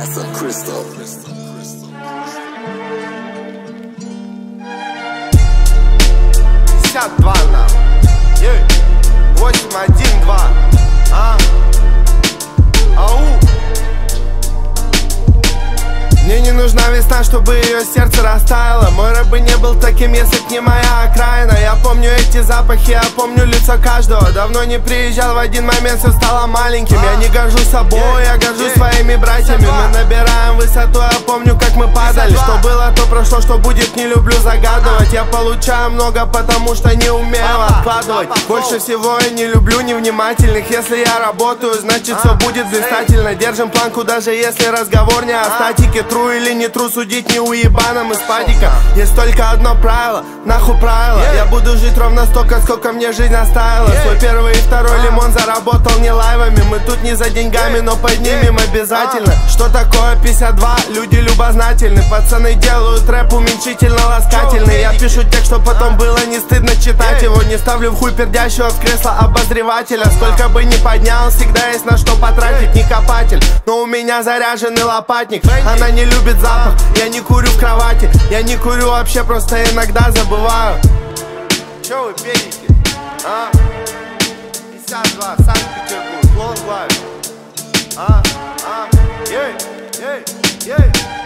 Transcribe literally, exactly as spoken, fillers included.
Master Crystal. пятьдесят два на восемь один два. А? Ау. Мне не нужна весна, чтобы ее сердце растаяло. Мой рэп бы не был таким, если б не моя окраина. Я помню эти запахи, я помню лицо каждого. Давно не приезжал, в один момент все стало маленьким. Я не горжусь собой, я горжусь своими братьями. Мы набираем высоту, я помню, как мы падали. Что было, то прошло, что будет, не люблю загадывать. Я получаю много, потому что не умею откладывать. Больше всего я не люблю невнимательных. Если я работаю, значит все будет блистательно. Держим планку, даже если разговор не о статике. Тру или не тру, судить не уебаном из падика. Есть только одно правило, нахуй правило. Я буду жить ровно столько, сколько мне жизнь оставила. Свой первый и второй лимон заработал не лайвами. Мы тут не за деньгами, но поднимем обязательно. Что такое пятьдесят два? Люди любознательны. Пацаны делают рэп уменьшительно-ласкательный. Я пишу текст, что потом было не стыдно читать его. Не ставлю в хуй пердящего в кресло обозревателя. Сколько бы ни поднял, всегда есть на что потратить. Не копатель, но у меня заряженный лопатник. Она не любит запах, я не курю в кровати. Я не курю вообще, просто иногда забываю. Чё вы пените? А? пятьдесят два, Санкт-Петербург, Лонг Лайф. А? А? Ей, ей, ей.